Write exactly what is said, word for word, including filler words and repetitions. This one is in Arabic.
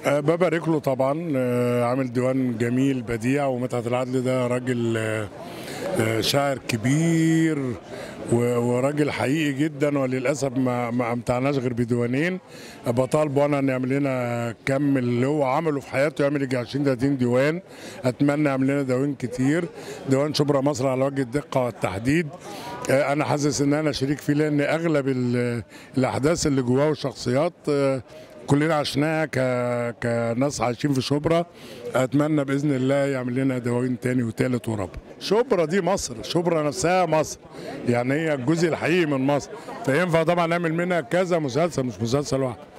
أه ببارك له طبعا. أه عامل ديوان جميل بديع، ومدحت العدل ده راجل أه آه، شاعر كبير و- وراجل حقيقي جدا، وللاسف ما ما امتعناش غير بديوانين. بطالبه انا ان يعمل لنا كم اللي هو عمله في حياته، يعمل يجي عشرين تلاتين ديوان. اتمنى يعمل لنا دواوين كتير. ديوان شبرا مصر على وجه الدقه والتحديد، آه، انا حاسس ان انا شريك فيه، لان اغلب ال- الاحداث اللي جواه والشخصيات آه، كلنا عشناها ك... كناس عايشين في شبرا. اتمنى باذن الله يعمل لنا دواوين تاني وتالت ورابع. شبرا دي مصر، شبرا نفسها مصر، يعني هي الجزء الحقيقي من مصر، فينفع طبعا نعمل منها كذا مسلسل، مش مسلسل واحد.